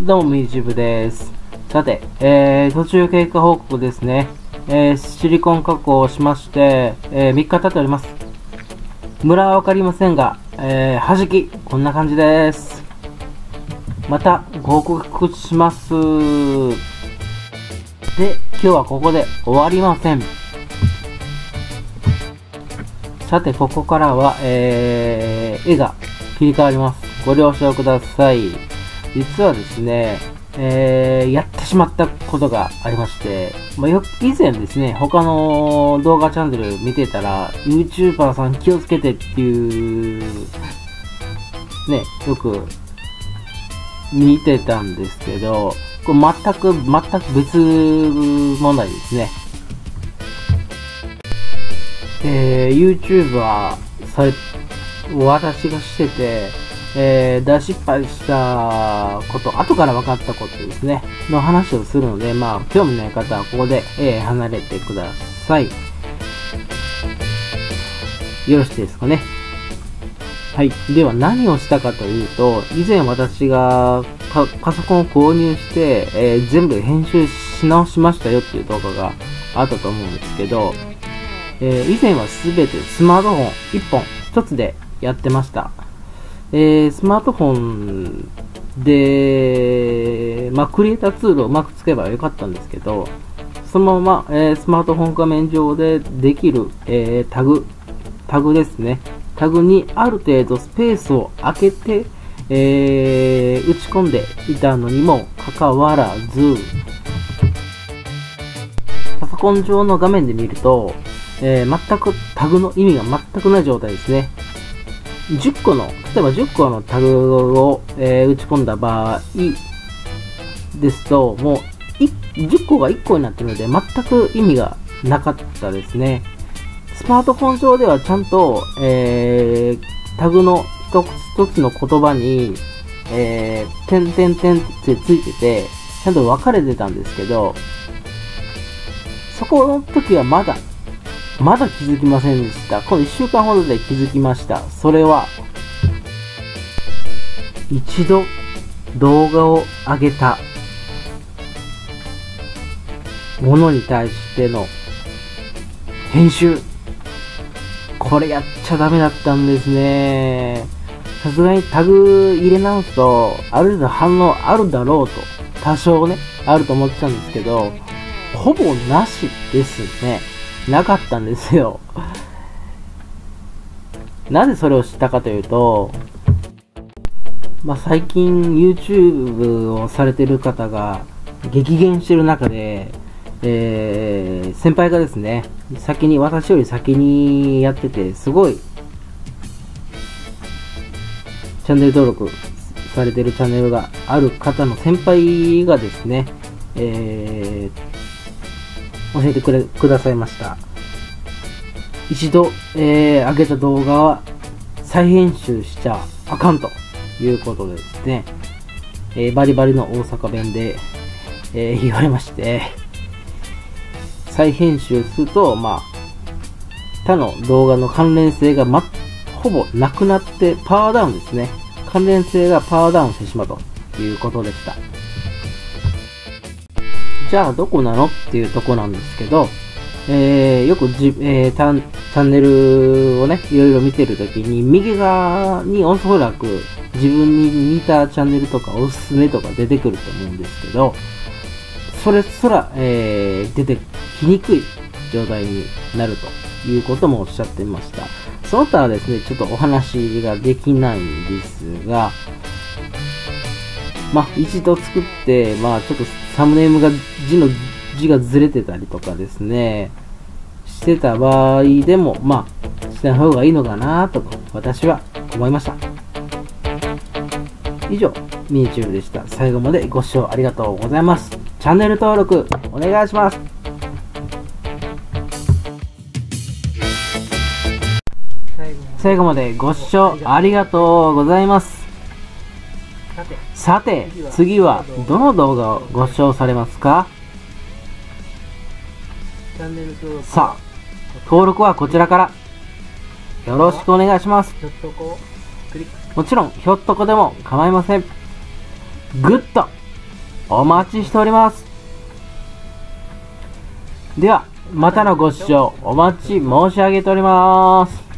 どうも、ミーチューブです。さて、途中経過報告ですね。シリコン加工をしまして、3日経っております。ムラはわかりませんが、弾き、こんな感じです。また、ご報告します。で、今日はここで終わりません。さて、ここからは、絵が切り替わります。ご了承ください。実はですね、やってしまったことがありまして、以前ですね、他の動画チャンネル見てたら、YouTuber さん気をつけてっていう、ね、よく見てたんですけど、これ全く別問題ですね。YouTuber 私がしてて、大失敗したこと、後から分かったことですね、の話をするので、興味ない方はここで、離れてください。よろしいですかね。はい。では何をしたかというと、以前私がパソコンを購入して、全部編集し直しましたよっていう動画があったと思うんですけど、以前はすべてスマートフォン1つでやってました。スマートフォンで、クリエイターツールをうまく使えばよかったんですけど、そのまま、スマートフォン画面上でできる、タグですね。タグにある程度スペースを空けて、打ち込んでいたのにもかかわらず、パソコン上の画面で見ると、全くタグの意味が全くない状態ですね。例えば10個のタグを、打ち込んだ場合ですと、もう10個が1個になっているので、全く意味がなかったですね。スマートフォン上ではちゃんと、タグの一つの言葉に、点ってついてて、ちゃんと分かれてたんですけど、そこの時はまだ気づきませんでした。この1週間ほどで気づきました。それは、一度動画を上げたものに対しての編集。これやっちゃダメだったんですね。さすがにタグ入れ直すと、ある程度反応あるだろうと、多少ね、あると思ってたんですけど、ほぼなしですね。なかったんですよ。なぜそれを知ったかというと、最近 YouTube をされてる方が激減してる中で、先輩がですね、私より先にやってて、すごいチャンネル登録されてるチャンネルがある方の先輩がですね、教えてくださいました。一度、上げた動画は再編集しちゃあかんということでですね、バリバリの大阪弁で、言われまして、再編集すると、他の動画の関連性がほぼなくなってパワーダウンですね。関連性がパワーダウンしてしまうということでした。じゃあどこなのっていうとこなんですけど、よくチャンネルをね、いろいろ見てるときに、右側におそらく自分に似たチャンネルとかおすすめとか出てくると思うんですけど、それすら、出てきにくい状態になるということもおっしゃってました。その他はですね、ちょっとお話ができないんですが、一度作って、ちょっとサムネイルが字がずれてたりとかですね、してた場合でも、した方がいいのかなと私は思いました。以上、ミニチューブでした。最後までご視聴ありがとうございます。チャンネル登録お願いします。最後までご視聴ありがとうございます。さて、次はどの動画をご視聴されますか？さあ、登録はこちらからよろしくお願いします。もちろんひょっとこでも構いません。グッドお待ちしております。では、またのご視聴お待ち申し上げております。